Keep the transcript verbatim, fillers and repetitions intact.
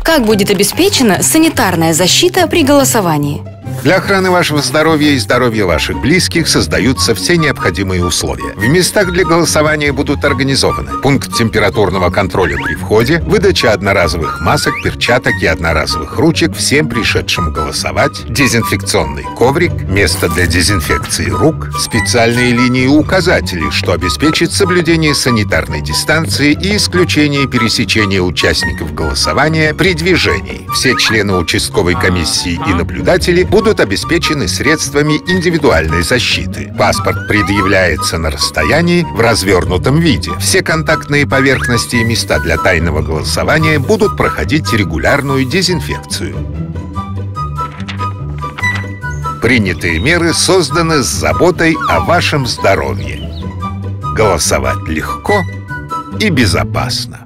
Как будет обеспечена санитарная защита при голосовании? Для охраны вашего здоровья и здоровья ваших близких создаются все необходимые условия. В местах для голосования будут организованы пункт температурного контроля при входе, выдача одноразовых масок, перчаток и одноразовых ручек всем пришедшим голосовать, дезинфекционный коврик, место для дезинфекции рук, специальные линии и указатели, что обеспечит соблюдение санитарной дистанции и исключение пересечения участников голосования при движении. Все члены участковой комиссии и наблюдатели будут обеспечены средствами индивидуальной защиты. Паспорт предъявляется на расстоянии в развернутом виде. Все контактные поверхности и места для тайного голосования будут проходить регулярную дезинфекцию. Принятые меры созданы с заботой о вашем здоровье. Голосовать легко и безопасно.